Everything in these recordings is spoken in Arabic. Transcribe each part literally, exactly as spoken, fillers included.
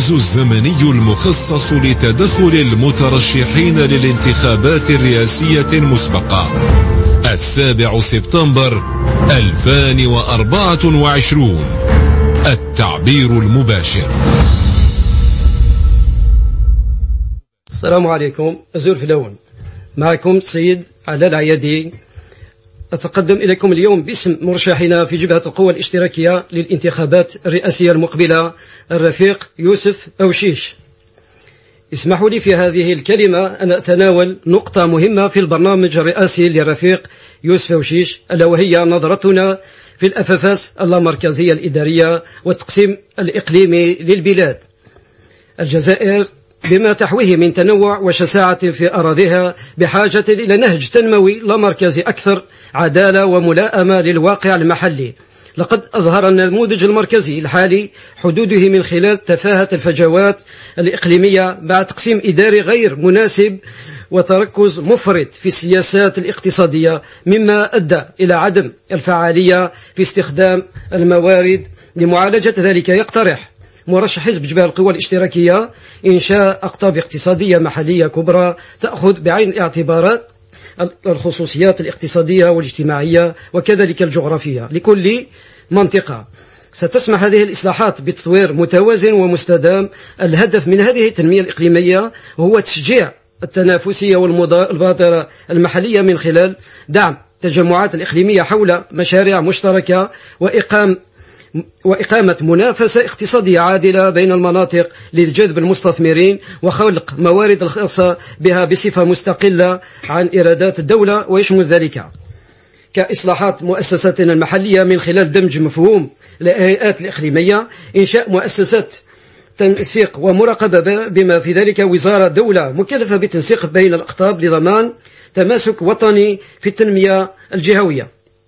الحجز الزمني المخصص لتدخل المترشحين للانتخابات الرئاسية المسبقة السابع سبتمبر ألفين وأربعة وعشرين. التعبير المباشر. السلام عليكم. أزور في الأول معكم السيد على العيادي. أتقدم إليكم اليوم باسم مرشحنا في جبهة القوى الاشتراكية للانتخابات الرئاسية المقبلة الرفيق يوسف أوشيش. اسمحوا لي في هذه الكلمة أن أتناول نقطة مهمة في البرنامج الرئاسي للرفيق يوسف أوشيش، ألا وهي نظرتنا في الأفافاس اللامركزية الإدارية والتقسيم الإقليمي للبلاد. الجزائر بما تحويه من تنوع وشساعة في أراضيها بحاجة إلى نهج تنموي لا مركزي أكثر عدالة وملائمة للواقع المحلي. لقد أظهر النموذج المركزي الحالي حدوده من خلال تفاهة الفجوات الإقليمية مع تقسيم إداري غير مناسب وتركز مفرط في السياسات الاقتصادية، مما أدى إلى عدم الفعالية في استخدام الموارد. لمعالجة ذلك يقترح مرشح حزب جبهة القوى الاشتراكية إنشاء أقطاب اقتصادية محلية كبرى تأخذ بعين الاعتبارات الخصوصيات الاقتصادية والاجتماعية وكذلك الجغرافية لكل منطقة. ستسمح هذه الإصلاحات بتطوير متوازن ومستدام. الهدف من هذه التنمية الإقليمية هو تشجيع التنافسية والمبادرة المحلية من خلال دعم التجمعات الإقليمية حول مشاريع مشتركة وإقام وإقامة منافسة اقتصادية عادلة بين المناطق لجذب المستثمرين وخلق موارد الخاصة بها بصفة مستقلة عن إيرادات الدولة. ويشمل ذلك كإصلاحات مؤسساتنا المحلية من خلال دمج مفهوم الهيئات الإقليمية، إنشاء مؤسسات تنسيق ومراقبة بما في ذلك وزارة دولة مكلفة بتنسيق بين الأقطاب لضمان تماسك وطني في التنمية الجهوية،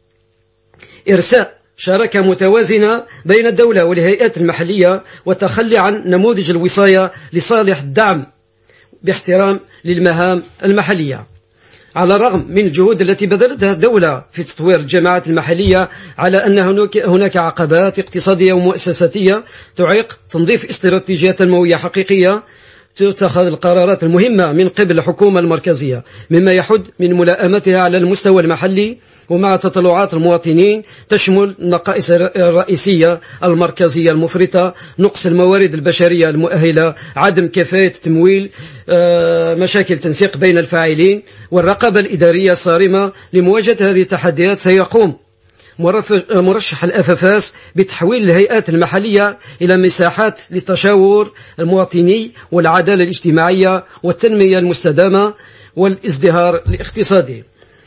إرساء شراكة متوازنة بين الدولة والهيئات المحلية وتخلي عن نموذج الوصاية لصالح الدعم باحترام للمهام المحلية. على الرغم من الجهود التي بذلتها الدولة في تطوير الجماعات المحلية، على أن هناك عقبات اقتصادية ومؤسساتية تعيق تنظيف استراتيجيات تنموية حقيقية تتخذ القرارات المهمة من قبل الحكومة المركزية، مما يحد من ملائمتها على المستوى المحلي ومع تطلعات المواطنين. تشمل النقائص الرئيسية المركزية المفرطة، نقص الموارد البشرية المؤهلة، عدم كفاية تمويل، مشاكل تنسيق بين الفاعلين، والرقابة الإدارية الصارمة. لمواجهة هذه التحديات سيقوم مرشح الأفافاس بتحويل الهيئات المحلية إلى مساحات للتشاور المواطني والعدالة الاجتماعية والتنمية المستدامة والازدهار الاقتصادي،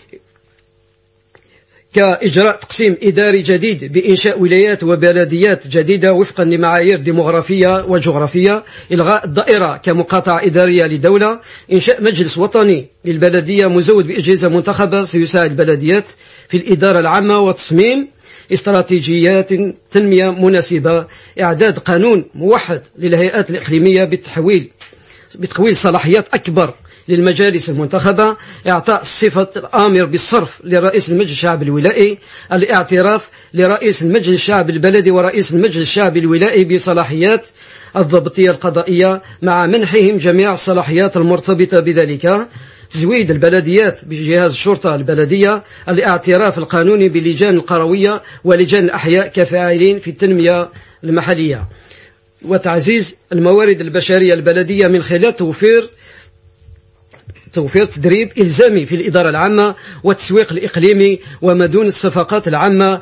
كإجراء تقسيم إداري جديد بإنشاء ولايات وبلديات جديدة وفقا لمعايير ديموغرافية وجغرافية، إلغاء الدائرة كمقاطعة إدارية لدولة، إنشاء مجلس وطني للبلدية مزود بأجهزة منتخبة سيساعد البلديات في الإدارة العامة وتصميم استراتيجيات تنمية مناسبة، إعداد قانون موحد للهيئات الإقليمية بالتحويل بتقويل صلاحيات أكبر للمجالس المنتخبة، إعطاء صفة الآمر بالصرف لرئيس المجلس الشعبي الولائي، الاعتراف لرئيس المجلس الشعبي البلدي ورئيس المجلس الشعبي الولائي بصلاحيات الضبطية القضائية مع منحهم جميع الصلاحيات المرتبطة بذلك، تزويد البلديات بجهاز الشرطة البلدية، الاعتراف القانوني بلجان القروية ولجان الأحياء كفاعلين في التنمية المحلية، وتعزيز الموارد البشرية البلدية من خلال توفير توفير تدريب إلزامي في الإدارة العامة والتسويق الإقليمي ومدونة الصفقات العامة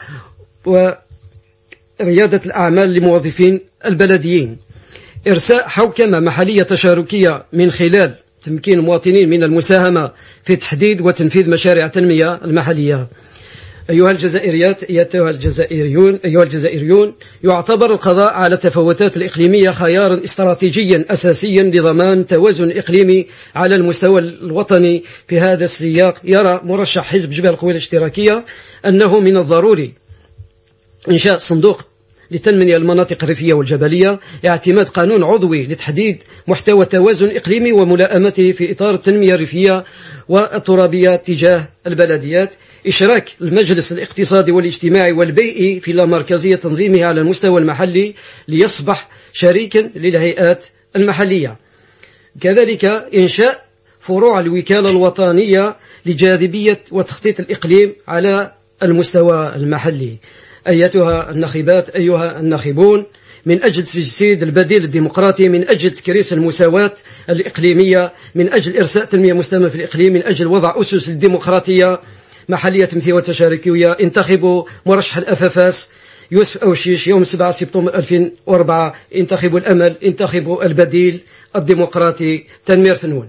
وريادة الأعمال لموظفين البلديين، إرساء حوكمة محلية تشاركية من خلال تمكين المواطنين من المساهمة في تحديد وتنفيذ مشاريع التنمية المحلية. أيها الجزائريات أيها الجزائريون أيها الجزائريون يعتبر القضاء على التفاوتات الإقليمية خيارا استراتيجيا أساسيا لضمان توازن إقليمي على المستوى الوطني. في هذا السياق يرى مرشح حزب جبهة القوى الاشتراكية أنه من الضروري إنشاء صندوق لتنمية المناطق الريفية والجبلية، اعتماد قانون عضوي لتحديد محتوى توازن إقليمي وملائمته في إطار التنمية الريفية والترابية تجاه البلديات، إشراك المجلس الاقتصادي والاجتماعي والبيئي في اللامركزية تنظيمها على المستوى المحلي ليصبح شريكا للهيئات المحلية. كذلك إنشاء فروع الوكالة الوطنية لجاذبية وتخطيط الإقليم على المستوى المحلي. أيتها الناخبات، أيها الناخبون، من أجل تجسيد البديل الديمقراطي، من أجل تكريس المساواة الإقليمية، من أجل إرساء تنمية مستدامة في الإقليم، من أجل وضع أسس الديمقراطية محلية تمثيلية وتشاركية، انتخبوا مرشح الأفافاس يوسف أوشيش يوم سبعة سبتمبر ألفين وأربعة. انتخبوا الأمل، انتخبوا البديل الديمقراطي. تنمير ثنون.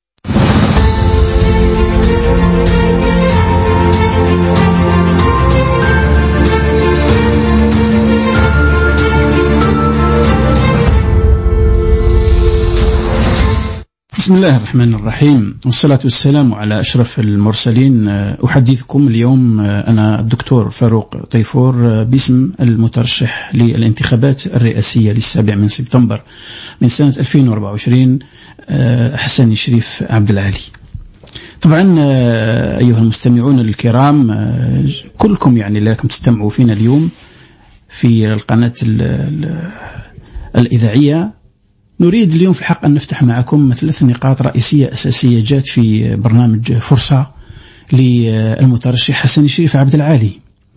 بسم الله الرحمن الرحيم، والصلاة والسلام على أشرف المرسلين. أحدثكم اليوم أنا الدكتور فاروق طيفور باسم المترشح للانتخابات الرئاسية للسابع من سبتمبر من سنة ألفين وأربعة وعشرين حسن شريف عبد العالي. طبعا أيها المستمعون الكرام، كلكم يعني لكم تستمعوا فينا اليوم في القناة الإذاعية. نريد اليوم في الحق أن نفتح معكم ثلاث نقاط رئيسية أساسية جات في برنامج فرصة للمترشح حسن شريف عبد العالي.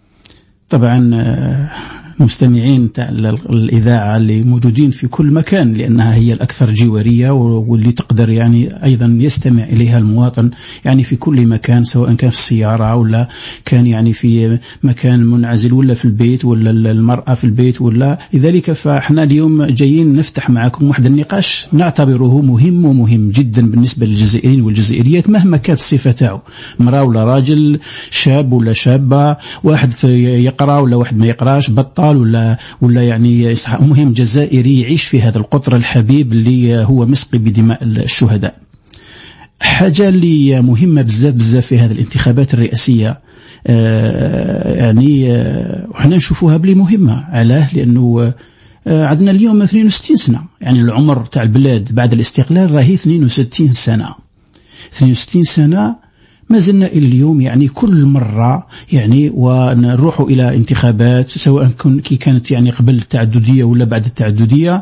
طبعا المستمعين تاع الإذاعة اللي موجودين في كل مكان، لأنها هي الأكثر جوارية واللي تقدر يعني أيضا يستمع إليها المواطن يعني في كل مكان، سواء كان في السيارة ولا كان يعني في مكان منعزل ولا في البيت ولا المرأة في البيت ولا. لذلك فإحنا اليوم جايين نفتح معكم واحد النقاش نعتبره مهم ومهم جدا بالنسبة للجزائريين والجزائريات مهما كانت الصفة تاعو، مرأة ولا راجل، شاب ولا شابة، واحد يقرأ ولا واحد ما يقراش، بطال ولا ولا يعني مهم جزائري يعيش في هذا القطر الحبيب اللي هو مسقي بدماء الشهداء. حاجة اللي مهمة بزاف بزاف في هذه الانتخابات الرئاسية، آه يعني آه وحنا نشوفوها بلي مهمة. علاه؟ لأنه آه عندنا اليوم اثنين وستين سنة، يعني العمر تاع البلاد بعد الاستقلال راهي اثنين وستين سنة. اثنين وستين سنة ما زلنا إلى اليوم يعني كل مرة يعني ونروح إلى انتخابات، سواء كي كانت يعني قبل التعددية ولا بعد التعددية،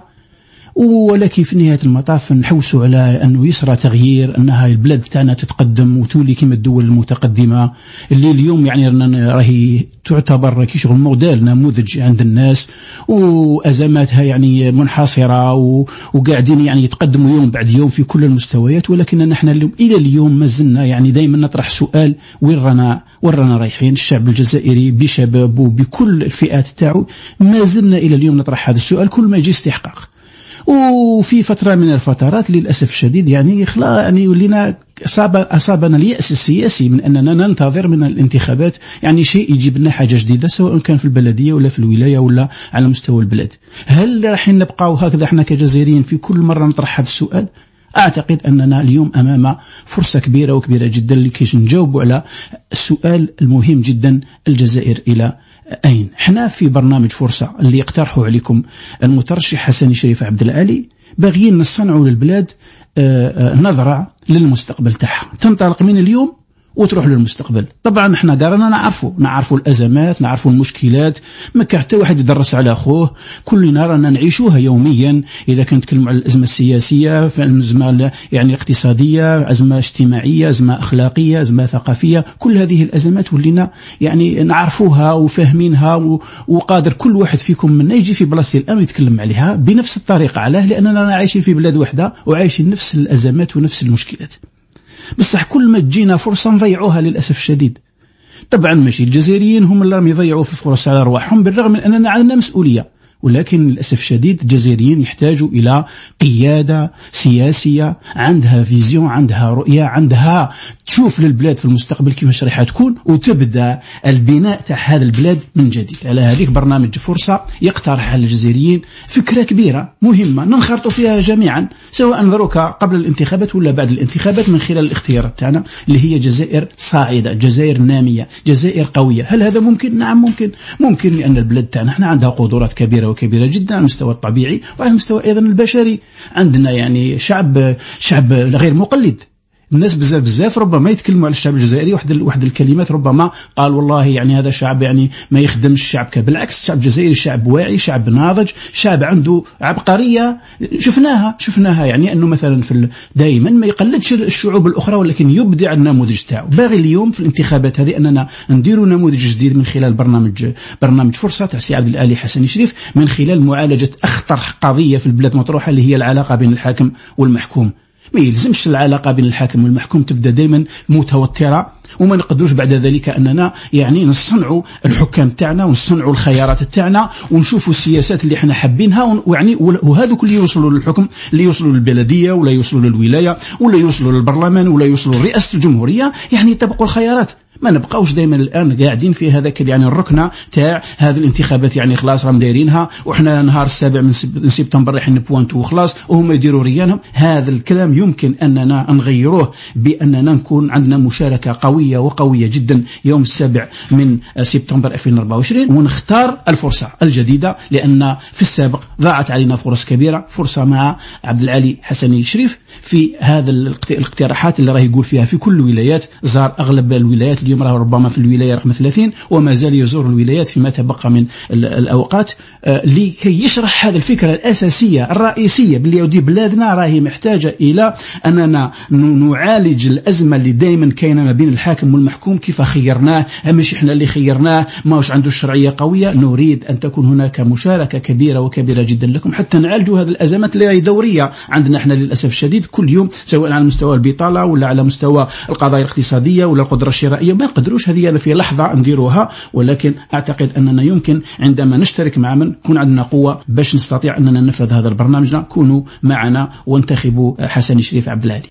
ولكن في نهاية المطاف نحوسوا على أنه يسرى تغيير، أنها البلاد تاعنا تتقدم وتولي كما الدول المتقدمة اللي اليوم يعني راهي تعتبر كي شغل موديل نموذج عند الناس، وأزماتها يعني منحصرة وقاعدين يعني يتقدموا يوم بعد يوم في كل المستويات. ولكن نحن إلى اليوم ما زلنا يعني دائما نطرح سؤال: وين رانا وين رانا رايحين؟ الشعب الجزائري بشبابه بكل الفئات تاعو ما زلنا إلى اليوم نطرح هذا السؤال كل ما يجي استحقاق. وفي فترة من الفترات للأسف الشديد يعني خلا يعني ولينا أصاب أصابنا اليأس السياسي من أننا ننتظر من الانتخابات يعني شيء يجيب لنا حاجة جديدة، سواء كان في البلدية ولا في الولاية ولا على مستوى البلاد. هل راح نبقى هكذا احنا كجزائريين في كل مرة نطرح هذا السؤال؟ أعتقد أننا اليوم أمام فرصة كبيرة وكبيرة جدا لكي نجاوب على السؤال المهم جدا: الجزائر إلى أين؟ احنا في برنامج فرصة اللي يقترحه عليكم المترشح حسن شريف عبد العالي باغيين نصنعوا للبلاد نظرة للمستقبل تاعها، تنطلق من اليوم وتروح للمستقبل. طبعا احنا قررنا نعرفوا نعرفوا الأزمات، نعرفوا المشكلات، ما كان حتى واحد يدرس على أخوه، كلنا رانا نعيشوها يوميا. إذا كنت نتكلم على الأزمة السياسية، فالأزمة يعني الاقتصادية، أزمة اجتماعية، أزمة أخلاقية، أزمة ثقافية، كل هذه الأزمات ولينا يعني نعرفوها وفاهمينها، وقادر كل واحد فيكم منا يجي في بلاصة الآن يتكلم عليها بنفس الطريقة. علاه؟ لأننا عايشين في بلاد واحدة وعايشين نفس الأزمات ونفس المشكلات. بصح كل ما تجينا فرصة نضيعوها للأسف الشديد. طبعا ماشي الجزائريين هم اللي راهم يضيعوا في الفرص على أرواحهم، بالرغم من أننا عندنا مسؤولية، ولكن للأسف الشديد الجزائريين يحتاجوا إلى قيادة سياسية عندها فيزيون، عندها رؤية، عندها تشوف للبلاد في المستقبل كيفاش راح تكون وتبدأ البناء تاع هذا البلاد من جديد. على هذيك برنامج فرصة يقترح على الجزائريين فكرة كبيرة مهمة ننخرطوا فيها جميعا، سواء نظروك قبل الانتخابات ولا بعد الانتخابات، من خلال الاختيارات تاعنا اللي هي جزائر صاعدة، جزائر نامية، جزائر قوية. هل هذا ممكن؟ نعم ممكن. ممكن لأن البلاد تاعنا احنا عندها قدرات كبيرة وكبيرة جدا على المستوى الطبيعي وعلى المستوى أيضا البشري. عندنا يعني شعب شعب غير مقلد، الناس بزاف بزاف ربما يتكلموا على الشعب الجزائري واحد واحد الكلمات، ربما قال والله يعني هذا شعب يعني ما يخدمش الشعب. بالعكس، الشعب الجزائري شعب واعي، شعب ناضج، شعب عنده عبقرية شفناها شفناها يعني انه مثلا في دائما ما يقلدش الشعوب الاخرى، ولكن يبدع النموذج تاعو. باغي اليوم في الانتخابات هذه اننا نديروا نموذج جديد من خلال برنامج برنامج فرصة تاع سي عبد العالي حسني شريف، من خلال معالجة اخطر قضية في البلاد مطروحة اللي هي العلاقة بين الحاكم والمحكوم. ما يلزمش العلاقة بين الحاكم والمحكوم تبدأ دائما متوترة، وما نقدروش بعد ذلك أننا يعني نصنعوا الحكام تاعنا ونصنعوا الخيارات تاعنا ونشوفوا السياسات اللي احنا حابينها، ويعني وهذا كل يوصلوا للحكم، اللي يوصلوا للبلدية ولا يوصلوا للولاية ولا يوصلوا للبرلمان ولا يوصلوا لرئاسة الجمهورية، يعني يطبقوا الخيارات. ما نبقاوش دائما الان قاعدين في هذاك يعني الركنه تاع هذه الانتخابات، يعني خلاص راهم دايرينها وحنا نهار السابع من سبتمبر رايحين نبوانتو وخلاص وهم يديروا ريانهم. هذا الكلام يمكن اننا نغيروه باننا نكون عندنا مشاركه قويه وقويه جدا يوم السابع من سبتمبر ألفين وأربعة وعشرين، ونختار الفرصه الجديده، لان في السابق ضاعت علينا فرص كبيره، فرصه مع عبد العالي حسني شريف في هذا الاقتراحات اللي راه يقول فيها في كل الولايات. زار اغلب الولايات اليوم، راه ربما في الولاية رقم ثلاثين وما زال يزور الولايات فيما تبقى من الأوقات لكي يشرح هذه الفكرة الأساسية الرئيسية باللي يودي بلادنا راهي محتاجة إلى أننا نعالج الأزمة اللي دائما كاينة ما بين الحاكم والمحكوم. كيف خيرناه؟ مش إحنا اللي خيرناه، ماهوش عنده الشرعية قوية. نريد أن تكون هناك مشاركة كبيرة وكبيرة جدا لكم حتى نعالجوا هذه الأزمات اللي هي دورية عندنا إحنا للأسف الشديد كل يوم، سواء على مستوى البطالة ولا على مستوى القضايا الاقتصادية ولا القدرة الشرائية. ما نقدروش هذه في لحظة نديروها، ولكن أعتقد أننا يمكن عندما نشترك مع من يكون عندنا قوة باش نستطيع أننا ننفذ هذا البرنامج. كونوا معنا وانتخبوا حسني شريف عبد العالي.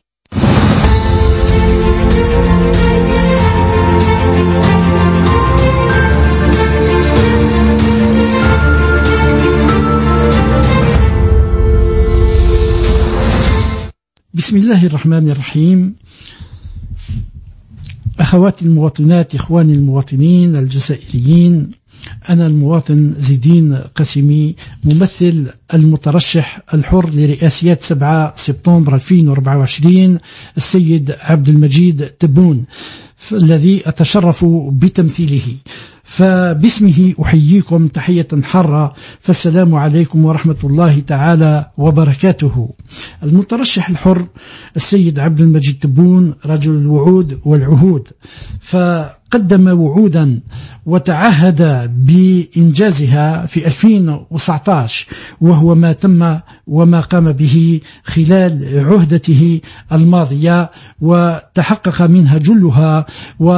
بسم الله الرحمن الرحيم. أخواتي المواطنات، إخواني المواطنين الجزائريين، أنا المواطن زيدين قاسمي، ممثل المترشح الحر لرئاسية سبعة سبتمبر ألفين وأربعة وعشرين السيد عبد المجيد تبون، الذي أتشرف بتمثيله. فباسمه أحييكم تحية حارة، فالسلام عليكم ورحمة الله تعالى وبركاته. المترشح الحر السيد عبد المجيد تبون رجل الوعود والعهود، فقدم وعودا وتعهد بإنجازها في ألفين وتسعة عشر، وهو ما تم وما قام به خلال عهدته الماضية وتحقق منها جلها.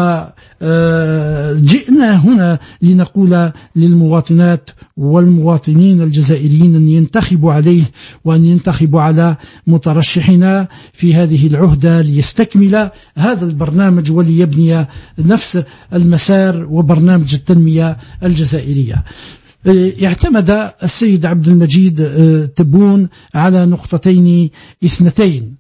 وجئنا هنا لنقول للمواطنات والمواطنين الجزائريين أن ينتخبوا عليه وأن ينتخبوا على مترشحنا في هذه العهدة ليستكمل هذا البرنامج وليبني نفس المسار وبرنامج التنمية الجزائرية. اعتمد السيد عبد المجيد تبون على نقطتين اثنتين،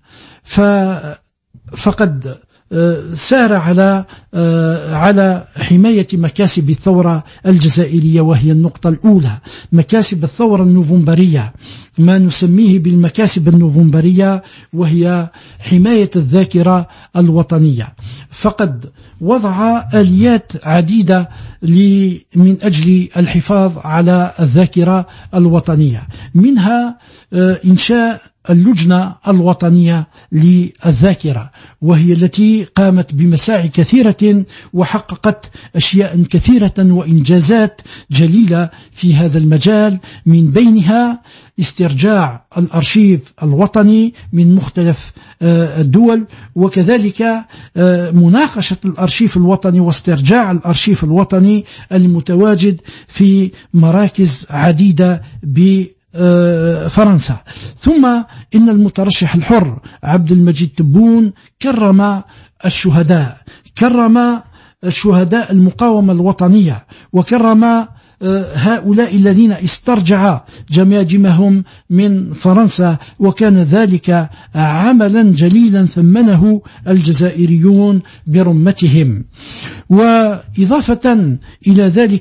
فقد سار على على حماية مكاسب الثورة الجزائرية، وهي النقطة الأولى مكاسب الثورة النوفمبرية، ما نسميه بالمكاسب النوفمبرية، وهي حماية الذاكرة الوطنية. فقد وضع آليات عديدة من أجل الحفاظ على الذاكرة الوطنية، منها إنشاء اللجنة الوطنية للذاكرة، وهي التي قامت بمساعي كثيرة وحققت أشياء كثيرة وإنجازات جليلة في هذا المجال، من بينها استرجاع الأرشيف الوطني من مختلف الدول، وكذلك مناقشة الأرشيف الوطني واسترجاع الأرشيف الوطني المتواجد في مراكز عديدة ب فرنسا. ثم إن المترشح الحر عبد المجيد تبون كرم الشهداء، كرم الشهداء المقاومة الوطنية، وكرم هؤلاء الذين استرجع جماجمهم من فرنسا، وكان ذلك عملا جليلا ثمنه الجزائريون برمتهم. وإضافة إلى ذلك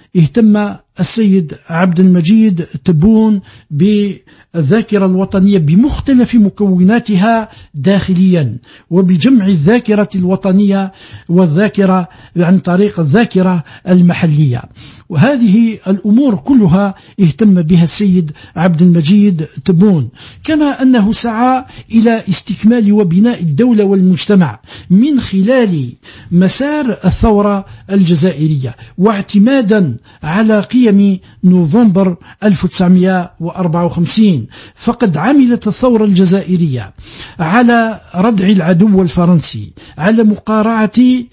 اهتم السيد عبد المجيد تبون بالذاكرة الوطنية بمختلف مكوناتها داخليا، وبجمع الذاكرة الوطنية والذاكرة عن طريق الذاكرة المحلية. وهذه الأمور كلها اهتم بها السيد عبد المجيد تبون، كما أنه سعى إلى استكمال وبناء الدولة والمجتمع من خلال مسار الثورة الجزائرية، واعتمادا على قيم نوفمبر ألف وتسعمئة وأربعة وخمسين. فقد عملت الثورة الجزائرية على ردع العدو الفرنسي، على مقارعة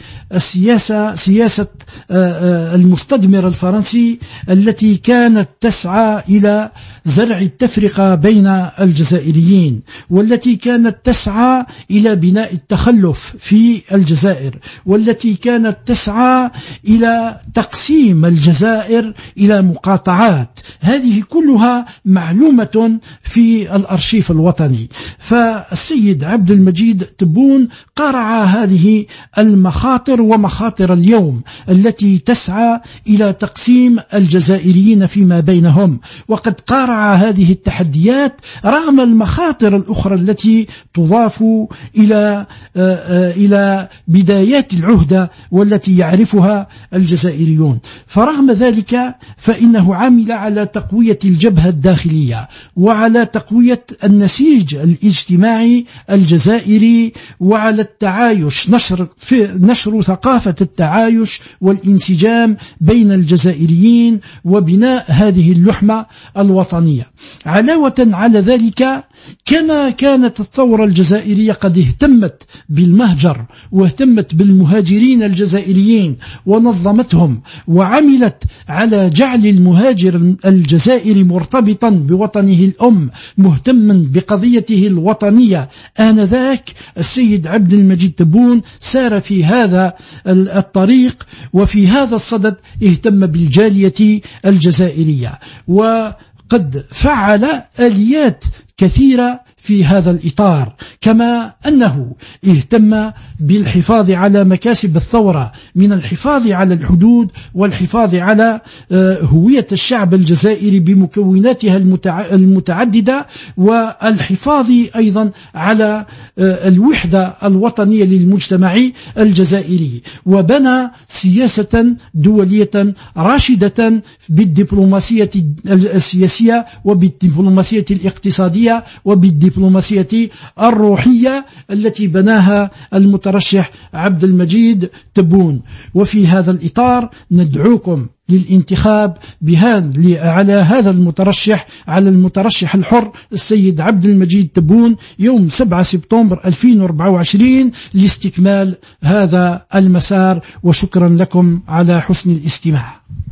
السياسة سياسة المستدمر الفرنسي التي كانت تسعى إلى زرع التفرقة بين الجزائريين، والتي كانت تسعى إلى بناء التخلف في الجزائر، والتي كانت تسعى إلى تقسيم الجزائر إلى مقاطعات. هذه كلها معلومة في الأرشيف الوطني. فالسيد عبد المجيد تبون قارع هذه المخاطر ومخاطر اليوم التي تسعى إلى تقسيم الجزائريين فيما بينهم، وقد قارع هذه التحديات رغم المخاطر الأخرى التي تضاف إلى إلى بدايات العهدة والتي يعرفها الجزائريون. فرغم ذلك فإنه عمل على تقوية الجبهة الداخلية، وعلى تقوية النسيج الاجتماعي الجزائري، وعلى التعايش، نشر في نشر ثقافة التعايش والانسجام بين الجزائريين، وبناء هذه اللحمة الوطنية. علاوة على ذلك، كما كانت الثورة الجزائرية قد اهتمت بالمهجر واهتمت بالمهاجرين الجزائريين ونظمتهم، وعملت على جعل المهاجر الجزائري مرتبطا بوطنه الأم، مهتما بقضيته الوطنية، آنذاك السيد عبد المجيد تبون سار في هذا الطريق، وفي هذا الصدد اهتم بالجالية الجزائرية، وقد فعل آليات كثيرة في هذا الإطار. كما أنه اهتم بالحفاظ على مكاسب الثورة، من الحفاظ على الحدود والحفاظ على هوية الشعب الجزائري بمكوناتها المتعددة، والحفاظ أيضا على الوحدة الوطنية للمجتمع الجزائري. وبنى سياسة دولية راشدة بالدبلوماسية السياسية وبالدبلوماسية الاقتصادية وبالدبلوماسية الروحية التي بناها المترشح عبد المجيد تبون. وفي هذا الإطار ندعوكم للانتخاب بهذا على هذا المترشح، على المترشح الحر السيد عبد المجيد تبون، يوم سبعة سبتمبر ألفين وأربعة وعشرين لاستكمال هذا المسار. وشكرا لكم على حسن الاستماع.